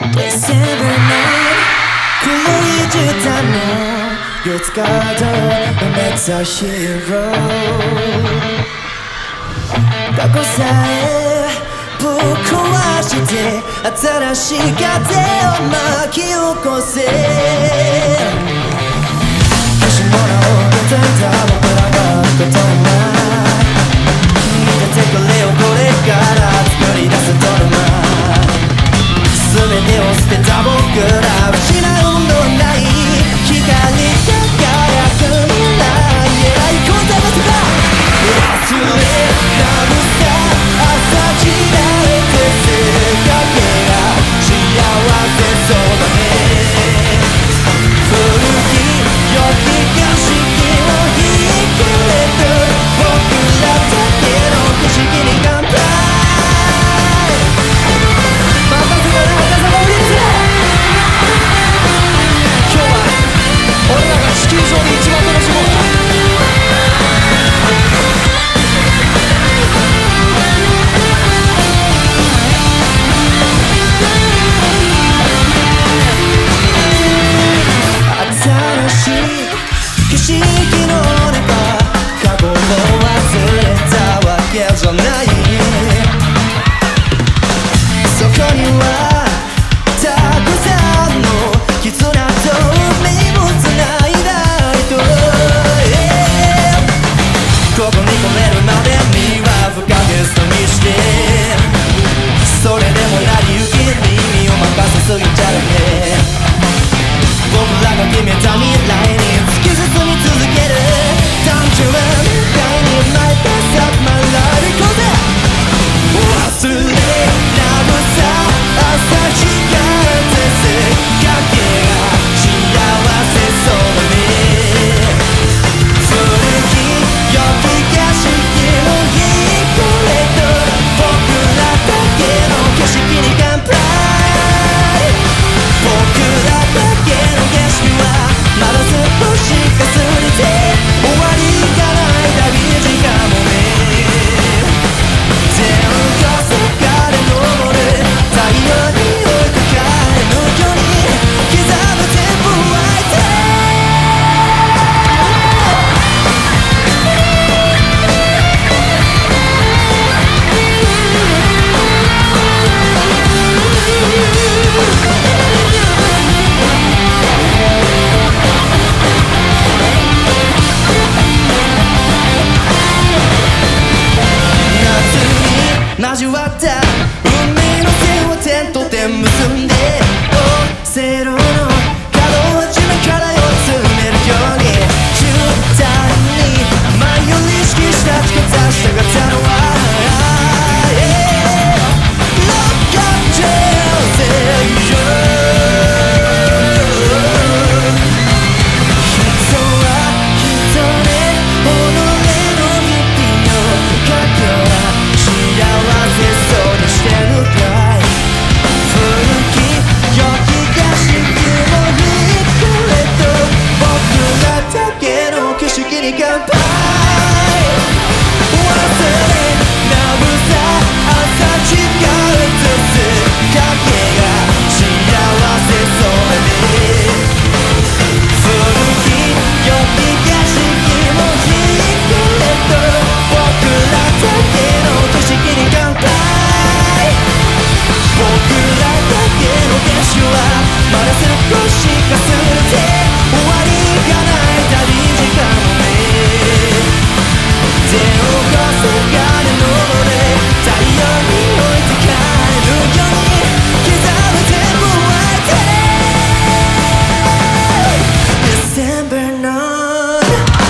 December night,黒い絨毯の四つ角Let's our hero 過去さえぶっ壊して新しい風を巻き起こせ消し物を叩いた僕らがあることない見ててくれよこれから作り出すドラマ全てを捨てた僕ら失うものはない光り輝く未来へ愛こだわとか忘れなくさ朝散られて背影が幸せそうだね古き良き景色をひっくれる僕らだけの景色に乾杯俺らが地球上で一番楽しもう新しい景色の中過去を忘れたわけじゃないそこにはたくさんの絆と海をつないだ人ここに来れるまでには不可欠とにしてそれでも成り行きに身を任せすぎちゃうね僕らが決めた未来に突き進み続ける単純な未来に My best of my life 行こうぜ忘れなくさ朝日が照らす影が幸せそうだね古き良き景色をひっくれる僕らだけの景色に乾杯僕らだけの景色はまだ少しかすれて終わりがない旅路かもね天が世界で昇る太陽に追いかかれるように刻むテンポ湧いて交わった運命の線を点と点結んでセロの角を地面から寄せめるように絨毯に前より意識した地下出したかったのは Look at you 人は人で己の日々をかけは幸せそうにしてるかい古き良き景色をひっくれと僕らだけの景色に乾杯忘れなくさ朝日が映す影が幸せそうだね古き良き景色をひっくれと僕らだけの景色に乾杯僕らだけの景色はまだ少しかすれて終わりがない旅時間もね天を越せがれ昇る太陽に置いて帰るように刻むテンポ湧いて December night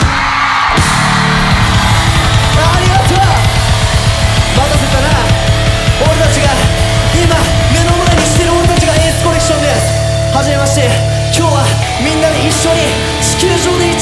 ありがとう待たせたな俺たちが今目の前にしてる俺たちがエースコレクションですはじめまして今日はみんなで一緒に地球上で一